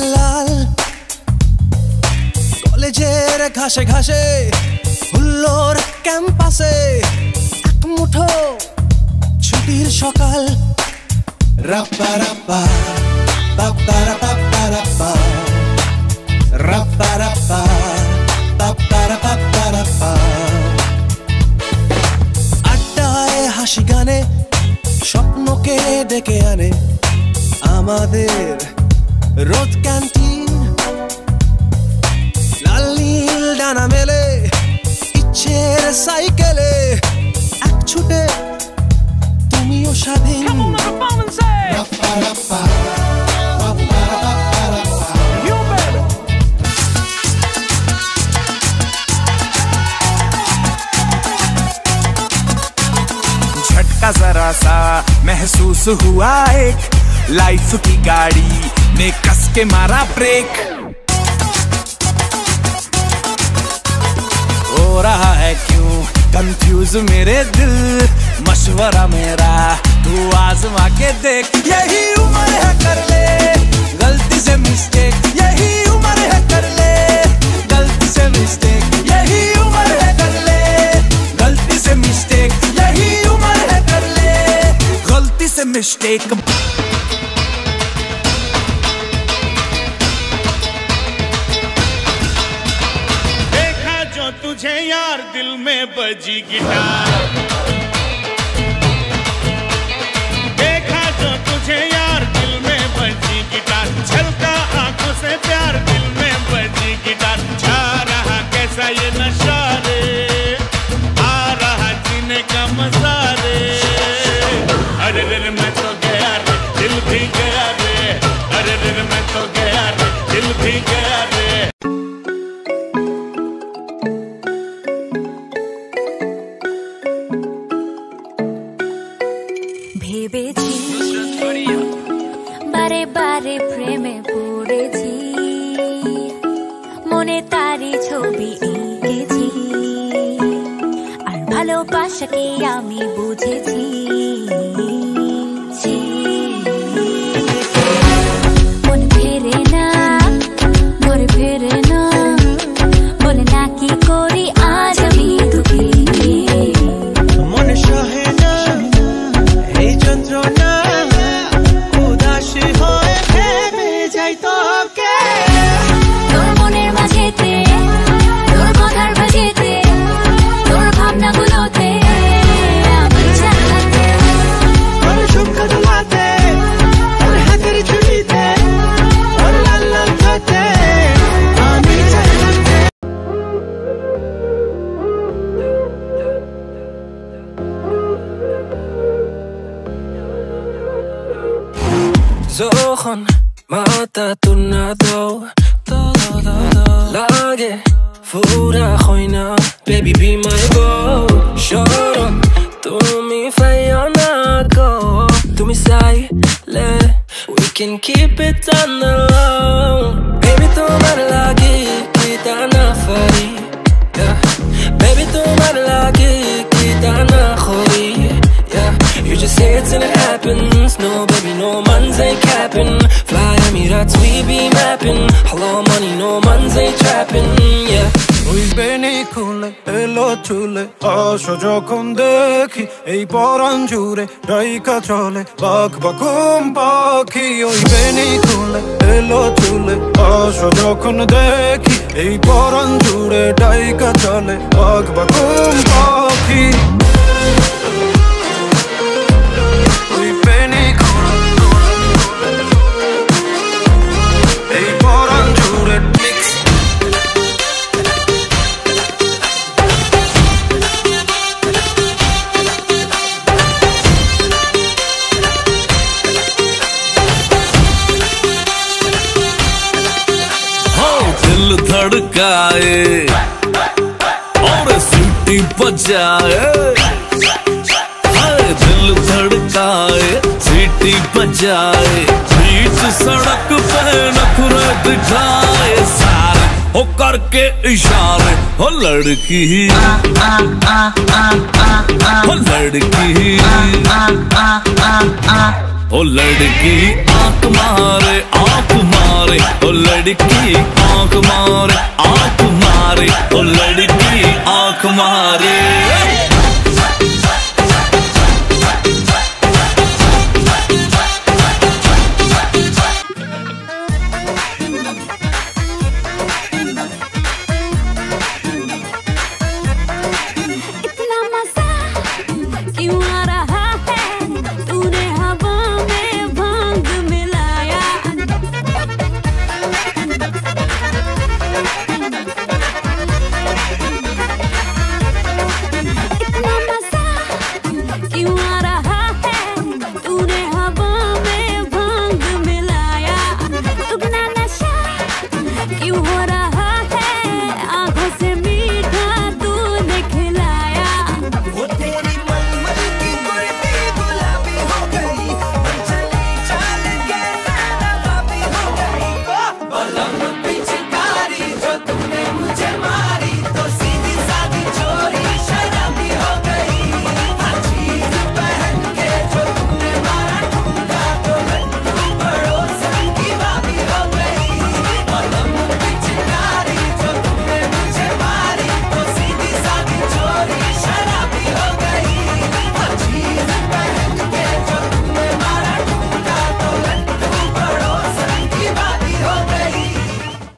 লাল কলেজের ঘাসে ঘাসে হুল্লোর ক্যাম্পাসে এক মুঠো ছুটির সকাল রাপ্পা রাপ্পা পাপ্পা রাপ্পা রাপ্পা রাপ্পা রাপ্পা পাপ্পা রাপ্পা রাপ্পা আড্ডায় হাসি গানে স্বপ্নকে ডেকে আনে আমাদের রোদ ক্যান্টিন লাল নীল ডানা মেলে ইচ্ছের সাইকেলে এক ছুটে তুমিও স্বাধীন রাপ্পা রাপ্পা পাপ্পা রাপ্পা রাপ্পা झटका जरा सा महसूस हुआ एक लाइफ की गाड़ी ने कस के मारा ब्रेक हो रहा है क्यों कंफ्यूज मेरे दिल मशवरा मेरा तू आजमा के देख यही उम्र है कर ले गलती से मिस्टेक यही उम्र है कर ले गलती से मिस्टेक यही उम्र है कर ले गलती से मिस्टेक यही उम्र है कर ले गलती से मिस्टेक तुझे यार दिल में बजी गिटार देखा जो तुझे यार दिल में बजी गिटार छलका आंखों से प्यार दिल में बजी गिटार छा रहा कैसा ये नशा रे आ रहा जीने का मजा रे अरे रे मैं तो गया रे दिल भी गया रे अरे रे मैं तो गया रे दिल भी गया रे ভেবেছি বারে বারে প্রেমে পড়েছি মনে তারি ছবি এঁকেছি আর ভালোবাসাকে আমি বুঝেছি মন ফেরে না ঘর ফেরে না বলে না কি করি আজ আমি তোকে মনে সহে না এই যন্ত্রণা উদাসী হয়ে ভেবে যাই তোকে তোর মনের মাঝেতে তোর কথার মাঝেতে তোর ভাবনাগুলোতে আমি চালাতে তোর সুখ দোলাতে তোর হাতের ছুটিতে তোর লাল লাল ঠোঁটে আমি চালাতে Zohan mata tornado Lage fura khoina Baby be my boy Shoron Tumi fayana go Tumi silent We can keep it on the low Baby tumhare lage kita na fari Baby tumhare lage kita na khori You just say it till it happens No baby, no man's ain't capping Fly Emirates, we be mapping Hello money, no man's ain't trapping, yeah ওই বেনি খুলে এলো চুলে আসো যখন দেখি এই পরাণ জুড়ে ডাইকা চলে বাঘ বাকুম পাখি ওই বেনি খুলে এলো চুলে আসো যখন দেখি এই পরাণ জুড়ে ডাইকা চলে বাঘ বাকুম পাখি ওই বেনি খুলে এই পরাণ জুড়ে दिल धड़काए और सीटी बजाए दिल धड़काए सीटी बजाए बीच सड़क पे नखरे दिखाए सारे हो करके इशारे हो लड़की हो लड़की ओ लड़की आंख मारे ओ लड़की